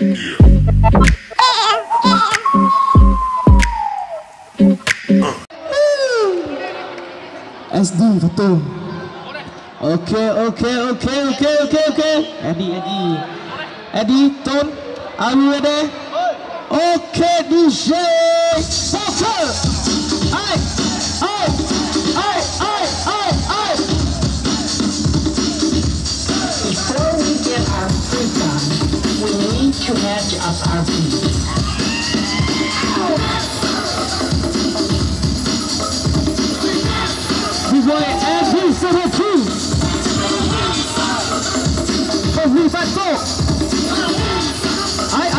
SD betul. Okay. Eddie, Tone, are you ready? Okay, DJ. Soccer. Aye. Before we get our food done, we need to hedge up our feet. We're going to add this to the team. So we back up. Aye.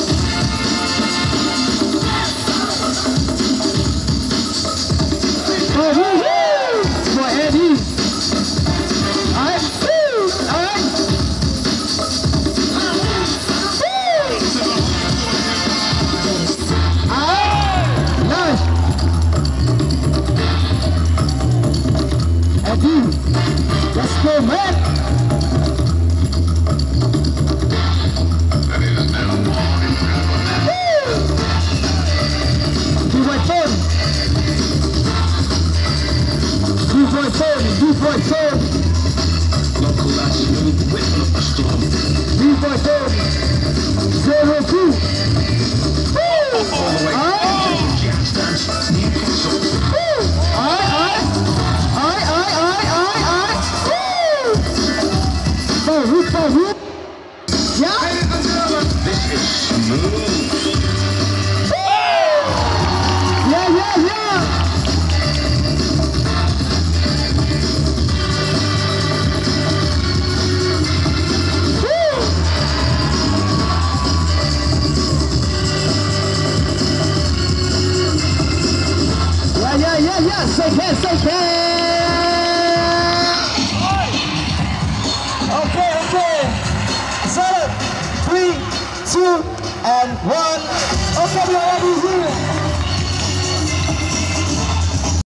Oh, woo-hoo! For Eddie. Aye. Aye. Nice. Eddie, let's go, man. D-Boy Tone. Local action, whip up a storm. D-Boy Tone. 02. All the way to Jazz Dance, Newcastle. Aye. For yeah. This is smooth. Yeah. Yeah. Say Okay. Set up. 3, 2, and 1. Okay, we are ready here.